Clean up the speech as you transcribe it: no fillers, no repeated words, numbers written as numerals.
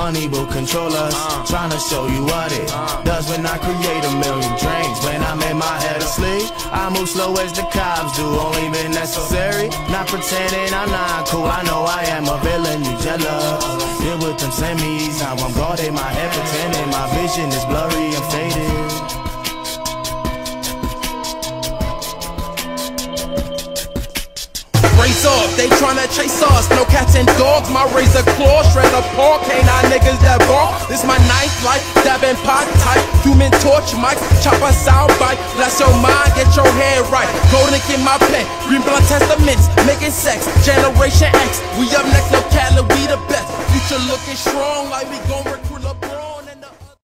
money will control us. Trying to show you what it does when I create a million dreams. When I'm in my head asleep, I move slow as the cops do, only when necessary. Not pretending I'm not cool, I know I am a villain, you jealous. Deal with them semis, how I'm guarding my head, pretending my vision is blurry and faded. Raise up, they tryna chase us. No cats and dogs, my razor claw shred apart. Canine niggas that bark. This my ninth life, dabbing pot type. Human torch mic, chop a sound bite. Bless your mind, get your head right. Golden in my pen, green blood testaments, making sex. Generation X, we up next, no Cali, we the best. Future looking strong, like we gon' recruit up.